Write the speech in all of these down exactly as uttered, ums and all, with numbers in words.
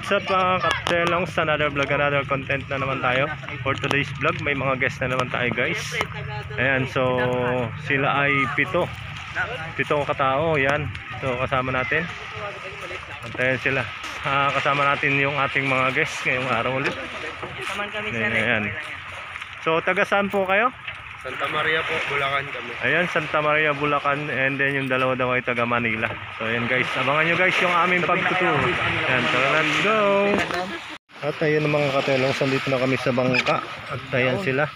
what's up mga kaptelongs, another vlog, another content na naman tayo. For today's vlog, may mga guest na naman tayo guys. Ayan, so sila ay pito. Pito katao, yan. So kasama natin. Antayin sila. Uh, kasama natin yung ating mga guests ngayong araw ulit. Ayan. So taga saan po kayo? Santa Maria po, Bulacan kami. Ayan, Santa Maria, Bulacan, and then yung dalawa daw ay taga Manila. So ayan guys, abangan nyo guys yung aming pagtuturo. Ayan, so let's go! At ayan mga katelong, sandito na kami sa bangka. At ayan sila.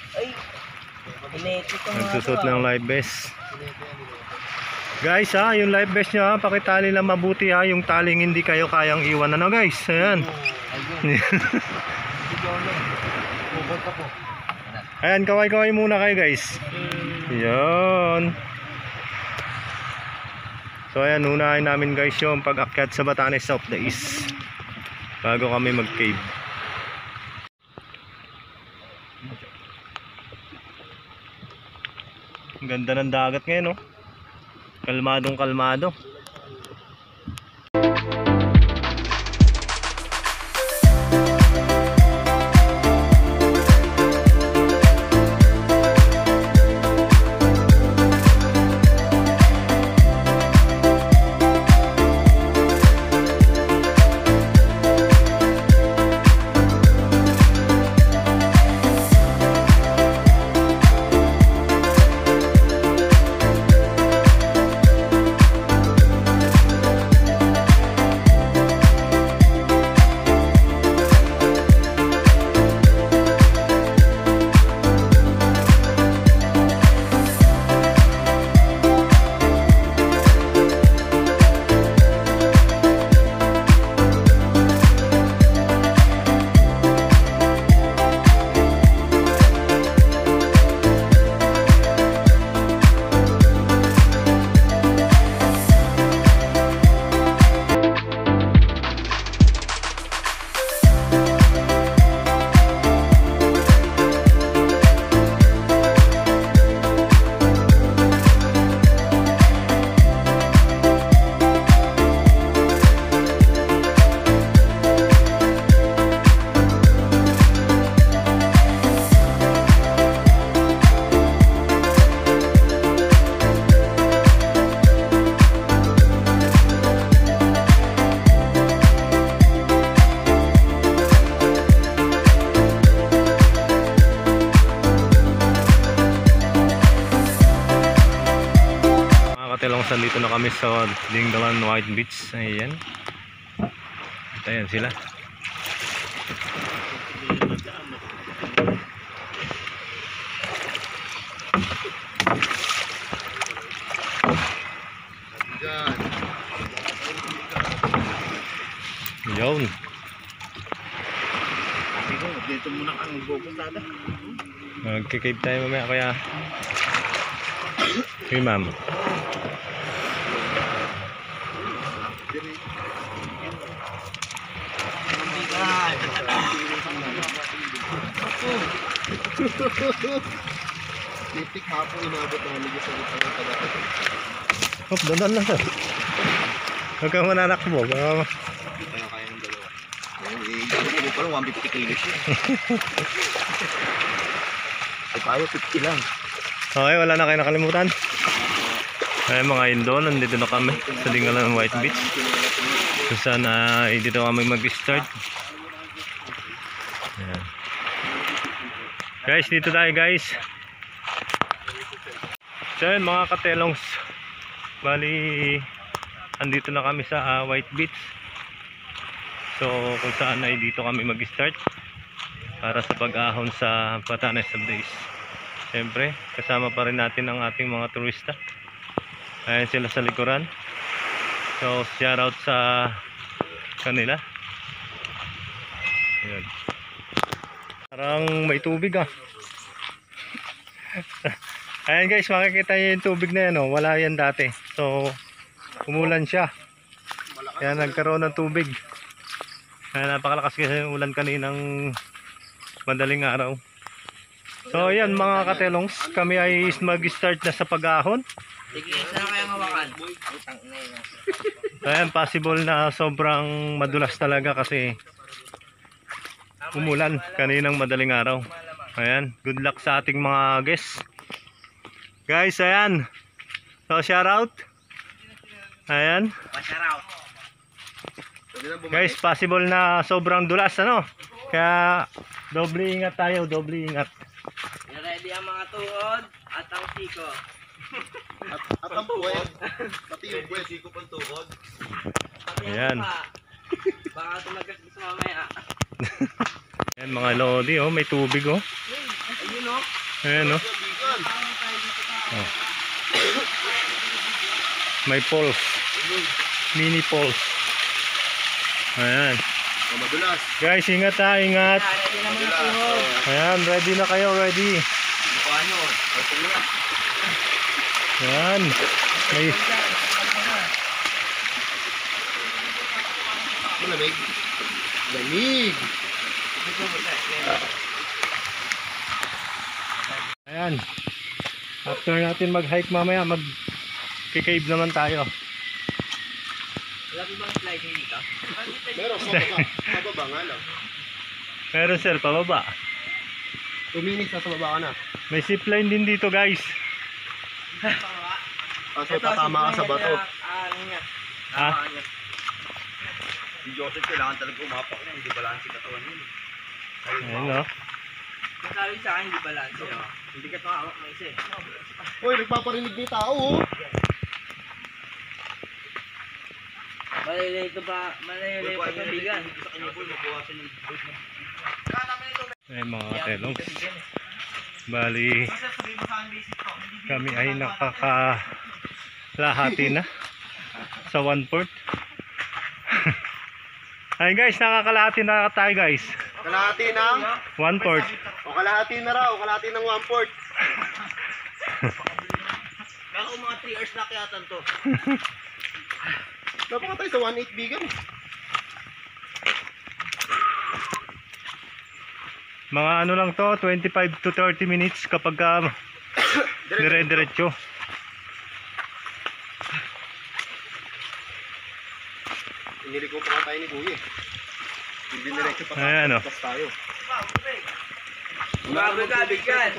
Nagsusot ng live vest. Guys ha, yung live vest nyo ha, pakitali lang mabuti ha, yung taling hindi kayo kayang iwan. Ano guys, ayan. Ayan, kaway-kaway muna kayo guys. Yan. So ayan, unahin namin guys yung pag-akyat sa Batanes of the East bago kami mag-cave. Ang ganda ng dagat ngayon, no? Kalmadong kalmado. Dito na kami sa Dingalan White Beach. Ayan. At ayan sila. Yun. Dito muna kang magpupuntada. Magkikave tayo mamaya kaya. Hey ma'am. Titik hapon inabot ang ligas sa itang taga. Oh, dandan lang sir. Huwag kang mananakbo. Baka... Kaya kaya ng dalawa. Eh, parang one fifty kilos yun. Eh, tayo fifty lang. Okay, wala na kayo nakalimutan. Ay mga indol, nandito na kami sa Dingalan White Beach. So sana uh, dito kami mag-start. Ayan. Guys, dito tayo guys. So yun mga katelongs, bali andito na kami sa uh, White Beach. So kung saan ay dito kami mag-start para sa pag-ahon sa Batanes of the East. Siyempre kasama pa rin natin ang ating mga turista. Ayan sila sa likuran. So shout out sa kanila. Ayan. Parang may tubig ah. Ayan guys, makikita nyo yung tubig na yan, oh. Wala yan dati. So umulan siya. Kaya nagkaroon ng tubig. Kaya napakalakas kasi yung ulan kaninang madaling araw. So ayan mga katelongs, kami ay mag-start na sa pag-ahon. Sige, saan kayang hawakan? So ayan, possible na sobrang madulas talaga kasi umulan kaninang madaling araw. Ayan, good luck sa ating mga guests. Guys, ayan. So, shout out. Ayan. Pa-shoutout. Guys, possible na sobrang dulas, ano? Kaya, doble ingat tayo, doble ingat. Ready ang mga tuhod at ang siko. At, at ang puwet. Pati yung puwet, siko pang tuhod. Pati ang Ayan. mukha. Baka tumagas gusto mamaya. Ayan, mga lodi, oh, may tubig, oh. Ayun o. Ayan, oh. Oh. May pulse. Mini pulse. Ayan. Oh, madulas. Guys, ingat ha, ingat. Ready na mga Madulas. tuhod. Oh, Ayan, ready na kayo, ready. mukha nyo. Ito na. Ayan. May, Malamig. Lamig. ayan. After natin mag-hike mamaya, mag cave naman tayo. Wala po bang sliding dito? Meron, pababa. Pababa nga lang. Pero sir, pababa. two minutes, nasa baba ka na. May zipline din dito, guys. Kaso tatama ka sa bato. Ah, ano niya? Ha? Tama niya. Si Joseph kailangan talaga umapak na. Hindi balance yung katawan yun. Ayan, no? Nasabi sa akin, hindi balance yun. Hindi ka tumawak ng isa eh. Uy, nagpaparinig ni tao oh. Malilito pa, malilito pa tubigan. Ayan, mga katelongs. Bali, kami ay nakakalahati na sa one port. Ay guys, nakakalahati na tayo guys. Kalahati ng? One port. O kalahati na raw. Kalahati ng one port. Baka mga three hours na kayatan to. Dapat tayo sa one eight bigan. Mga ano lang to, twenty-five to thirty minutes kapag uh, dire-diretso. Inilig ko pa nga tayo ni Kuya. Hindi diretso pa tayo. Ayan, oh. Pas tayo. Bago gabi ka.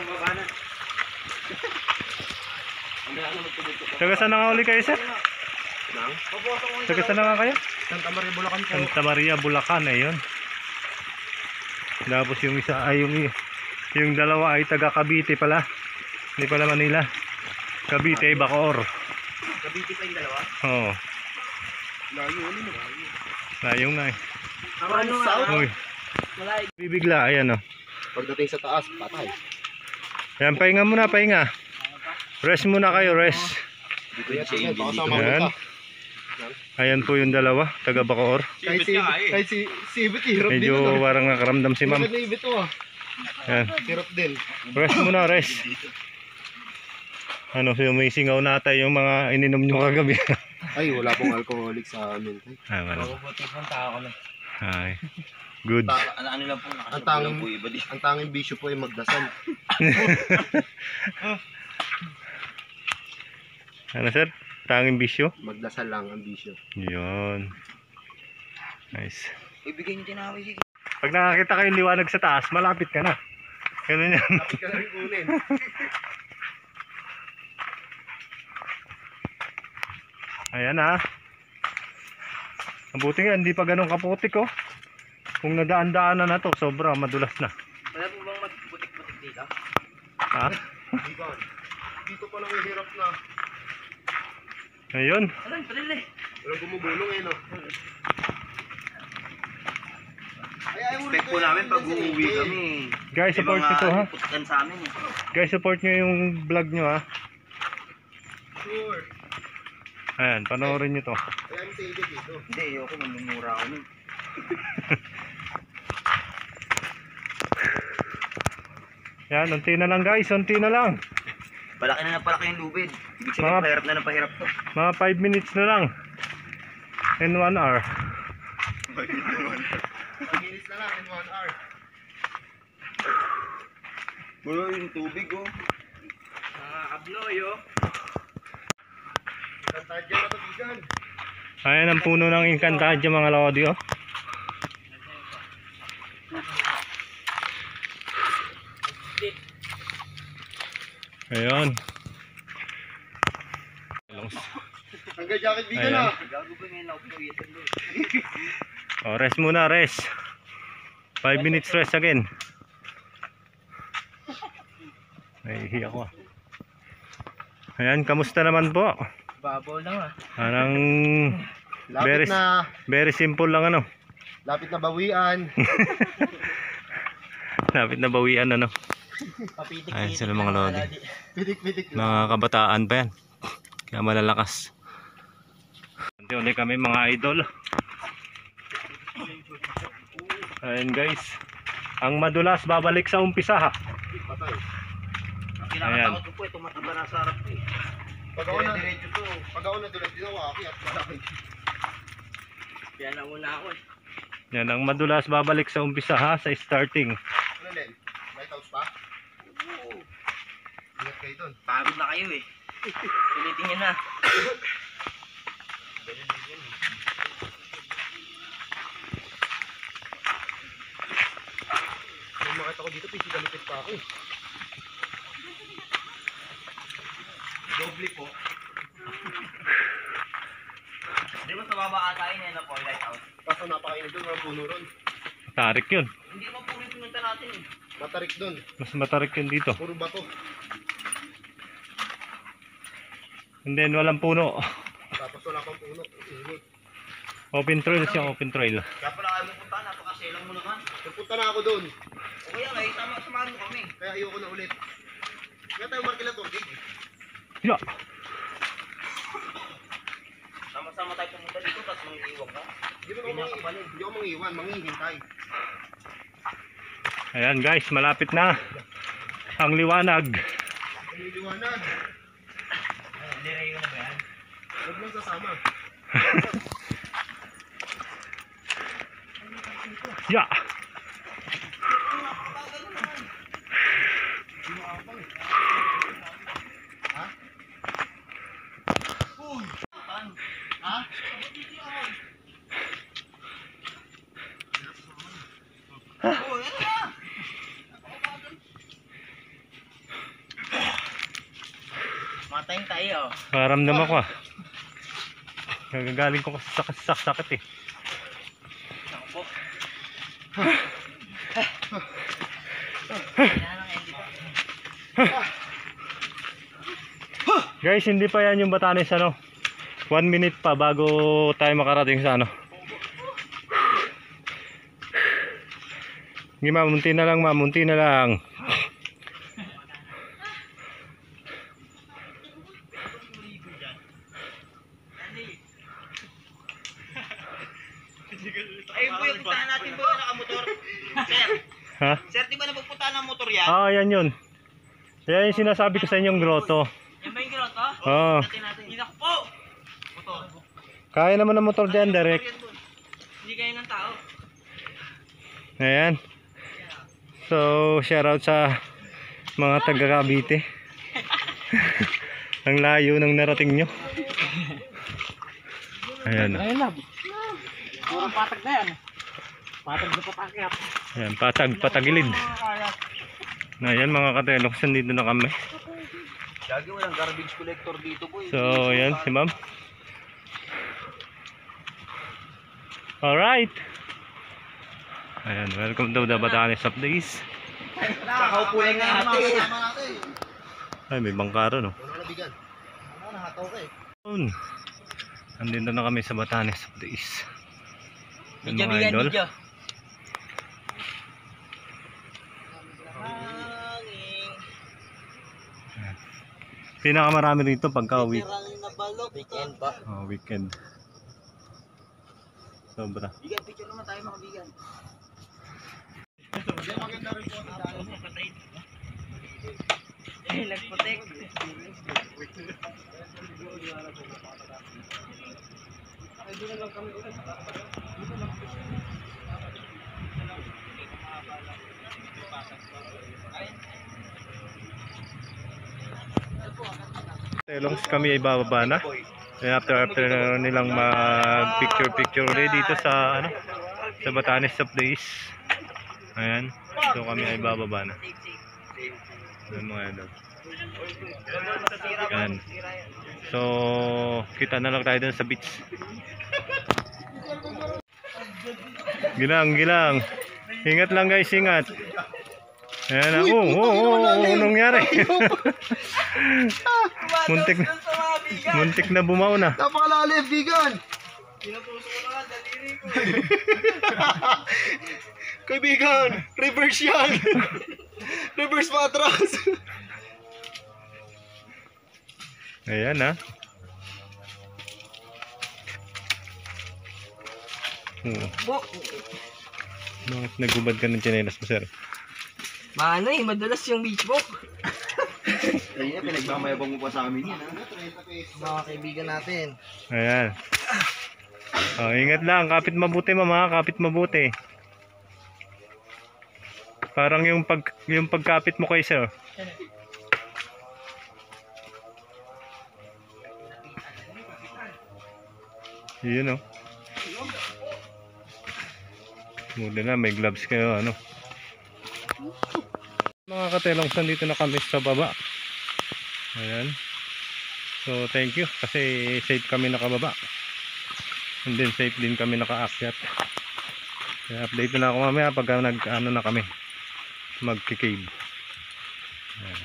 Taga saan na nga uli kayo sir? Nang? Taga saan na nga kayo? Santa Maria, Bulacan po. Santa Maria, Bulacan, ayun. Tapos yung isa ay yung yung dalawa ay taga Cavite pala. Hindi pala Manila. Cavite, Bacoor. Kabiti pa yung dalawa. Oo. Layo ulit mo. Layo nga eh. Ako ano nga. South? Uy, Wala bibigla, ayan oh. Pagdating sa taas, patay. Ayan, pahinga muna, pahinga. Rest muna kayo, rest. Dito yan, tingnan. Baka sa Ayan. mamunta. Ayan po yung dalawa, taga Bacoor. Kahit si, kahit si, si Ibit, hirap din. Medyo parang nakaramdam si ma'am. Hirap na Ibit to ah. Ayan. Hirap din. Rest muna, rest. Ano, sumisingaw nata yung mga ininom nyo kagabi. Ay, wala pong alcoholic sa amin. Ay, wala. Mabubuti pong tao ko na. Ay, good. Ta- Ano, ano lang po, ang nakasabog tanging, lang po iba di. ang tanging bisyo po ay magdasal. Ano sir? Tanging bisyo? Magdasal lang ang bisyo. Yun. Nice. Ibigay niyo tinawag sige. Pag nakakita kayo liwanag sa taas, malapit ka na. Ganun yan. Kapit ka na rin kunin. Ayan ha. Mabuti nga, hindi pa ganun kaputik oh. Kung nadaan-daanan na to, sobra, madulas na. Wala po bang magputik-putik dito? Ha? Bigan. Dito pa lang yung hirap na. Ayun. Ano, padali. Walang gumugulong eh no. Ay, ay, Expect po namin pag uuwi kami. Guys, support nyo to ha. Putkan sa amin eh. Guys, support nyo yung vlog nyo ha. Sure. Ayan, panoorin nyo to. Kaya yung sa Ibit dito. Hindi, ayoko mamumura ako nun. Yan, unti na lang guys, unti na lang. Palaki na na palaki yung lubid. Ibig sabihin, Mga- pahirap na na pahirap to. Mga five minutes na lang. In one hour. five minutes na lang in one hour. Bro, yung tubig oh. Nakakabloy oh. Kantad dyan na to, Bigan. Ayan ang puno ng Encantadia mga lodi oh. Dip. Ayun. Hanggang jacket Ayan. na. Gago ba ngayon ako pinawisan doon? Oh, rest muna, rest. five minutes rest again. Nahihi ako ah. Ayan, kamusta naman po? Babaw lang ah. Parang Lapit very, na, very simple lang ano. lapit na bawian. Lapit na bawian ano. Papitik. Ayan sila mga lodi. Pitik-pitik lang. Mga kabataan pa yan. Kaya malalakas. Unti-unti kami mga idol. Ayan guys. Ang madulas babalik sa umpisa ha. Patay. Kinakatakot ko po ito mataba na sa harap ko eh. Pag ako na, pag ako na doon, di na waki at malaki. Kaya nauna ako eh. Yan ang madulas babalik sa umpisa ha. Sa starting. Ano Len? Lighthouse pa? Oo. Ingat kayo doon. Pagod na kayo eh. Ulitin nyo na. Kung makita ko dito, pisikalipit pa ako eh. Doble po. Di ba sa baba ata yun eh na po, lighthouse? Kaso napakainit doon, mga puno ron. Matarik yun. Hindi naman po rin pumunta natin eh. Matarik doon. Mas matarik yun dito. Puro bato. And then walang puno. Tapos wala pang puno. Init. Open trail siya, open trail. Kaya pala kayo pupunta, napakaselang mo naman. Nagpunta na ako doon. O kaya nga, eh, sama, samahan mo kami. Kaya ayoko na ulit. Kaya tayo markila to, Jake. Ya. Sama-sama tayo pumunta dito, tapos mangiiwag ka. Hindi mo ako mangiiwan. Hindi ako mangiiwan, manghihintay. Ayan guys, malapit na ang liwanag. Ang liwanag. Dire yun na ba yan? Huwag lang sasama. Ya. Ha? Uy! Ha? Uy, ano na? Matayin tayo. Paramdam ako ah. Nagagaling ko kasi sa sakit, sakit eh. Naku po. Kailangan ng edit. Guys, hindi pa yan yung Batanes ano. One minute pa bago tayo makarating sa ano. Hindi mamunti na lang, mamunti na lang. Ay, boy, puntahan natin boy, nakamotor. Sir, Ha? sir, di ba napagpuntahan ng motor yan? Ah, yan yun. Yan yung sinasabi ko sa inyong grotto. Yan ba yung grotto? Oo. Natin natin. Inak po! Motor. Kaya naman ng motor dyan, direct. Hindi kayo ng tao. Ayan. So, shoutout sa mga taga Cavite. Ang layo ng narating nyo. Ayan. Ayun lang. Puro patag na yan. Patag na papakyat. Ayan, patag, patagilid. Ayan mga katelok, nandito na kami. Lagi walang garbage collector dito boy. So, ayan si ma'am. Alright. Ayan, welcome to the Batanes Updates. Kakaupo lang natin. Ay, may bangkaro no. Wala na bigan. Wala na, hataw ka eh. Yun. Nandito na kami sa Batanes Updates. Yung Medyo mga bigan, idol. medyo. Pinakamarami rito pagka week. Weekend ba? Oh, weekend. Sobra. Bigan, picture naman tayo mga bigan. Hindi, maganda rin po ang daan. Eh, nag-protect. Telongs kami ay bababa na. And after after nilang mag picture picture ulit dito sa ano sa Batanes Updates. Ayan. So kami ay bababa na. Yan mga idol. Yan. So, kita na lang tayo dun sa beach. Gilang, gilang. Ingat lang guys, ingat. Ayan na. Oh, oh, oh, oh, anong nangyari? muntik, muntik na bumao na. Napakalalim, vegan! Pinutusok ko na nga, daliri ko. Kaibigan, reverse yan! Reverse matras! Ayan na. Oh. Bo, Bakit nagubad ka ng tsinelas mo, sir? maano eh, madulas yung beach book. Ayun na, pinagmamayabang mo pa sa amin yan, ha? Mga kaibigan natin. Ayan. Oh, ingat lang, kapit mabuti mama, kapit mabuti. Parang yung pag yung pagkapit mo kay sir. Yun oh. Muna na, may gloves kayo ano. Mga katelong, nandito na kami sa baba. Ayan. So thank you kasi safe kami nakababa. And then safe din kami nakaakyat. Kaya update na lang ako mamaya pag nag ano na kami magki-cave. Ayan.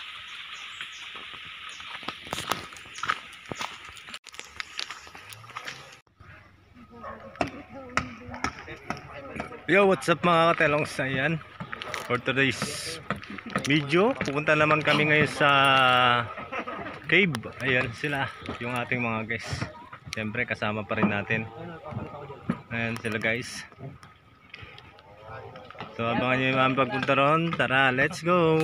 Yo, what's up mga katelongs? Ayan, for today's video pupunta naman kami ngayon sa cave. Ayan sila, yung ating mga guys. Siyempre kasama pa rin natin. Ayan sila guys. So abangan nyo yung mga pagpunta ron. Tara, let's go.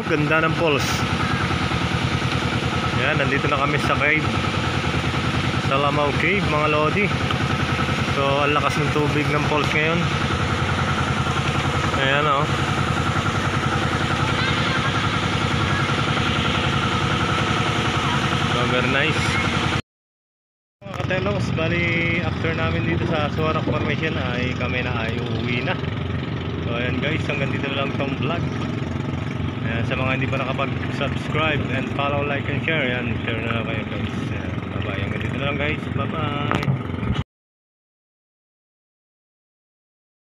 Ganda ng falls. Yan, nandito na kami sa cave. Sa Lamau Cave, mga lodi. So, ang lakas ng tubig ng falls ngayon. Ayan o. Oh. So, very nice. Mga katelos, bali after namin dito sa Suwarak Formation ay kami na ay uuwi na. So ayan guys, hanggang dito lang tong vlog. Ayan, sa mga hindi pa nakapag-subscribe and follow, like and share, ayan, share na lang kayo guys. Ayan, bye bye, hanggang dito na lang guys, bye bye.